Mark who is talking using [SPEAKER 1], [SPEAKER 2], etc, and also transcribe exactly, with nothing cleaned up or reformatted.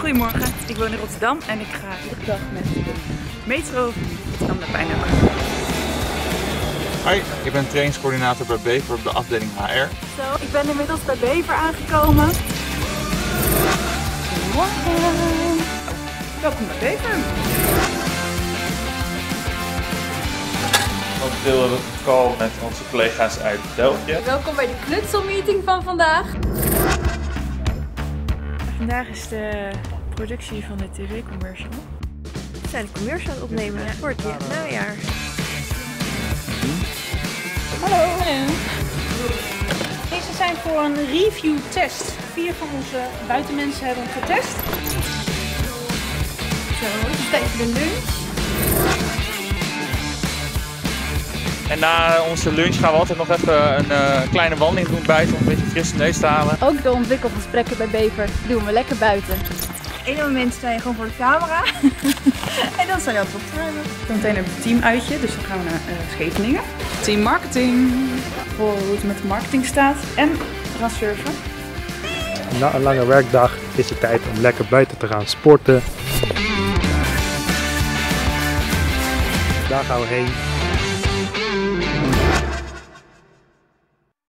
[SPEAKER 1] Goedemorgen, ik woon in Rotterdam en ik ga iedere dag met de metro van Rotterdam naar Pijnacker.
[SPEAKER 2] Hoi, ik ben trainingscoördinator bij Bever op de afdeling H R.
[SPEAKER 1] Zo, ik ben inmiddels bij Bever aangekomen. Goedemorgen. Welkom bij Bever.
[SPEAKER 3] We delen de call met onze collega's uit België.
[SPEAKER 4] Welkom bij de knutselmeeting van vandaag.
[SPEAKER 1] Vandaag is de productie van de tv-commercial.
[SPEAKER 4] We zijn een commercial aan het opnemen ja. voor het najaar.
[SPEAKER 5] Hallo. Hallo. Deze zijn voor een review test. Vier van onze buitenmensen hebben hem getest.
[SPEAKER 4] Zo, het is tijd voor de lunch.
[SPEAKER 3] En na onze lunch gaan we altijd nog even een uh, kleine wandeling doen buiten om een beetje frisse neus te halen.
[SPEAKER 4] Ook de ontwikkelgesprekken bij Bever doen we lekker buiten.
[SPEAKER 1] Eén moment sta je gewoon voor de camera en dan sta je altijd op te ruimen. Zometeen hebben we een teamuitje, dus dan gaan we naar uh, Scheveningen. Team marketing, voor hoe het met de marketing staat en we gaan surfen.
[SPEAKER 6] Na een lange werkdag is het tijd om lekker buiten te gaan sporten. Daar gaan we heen.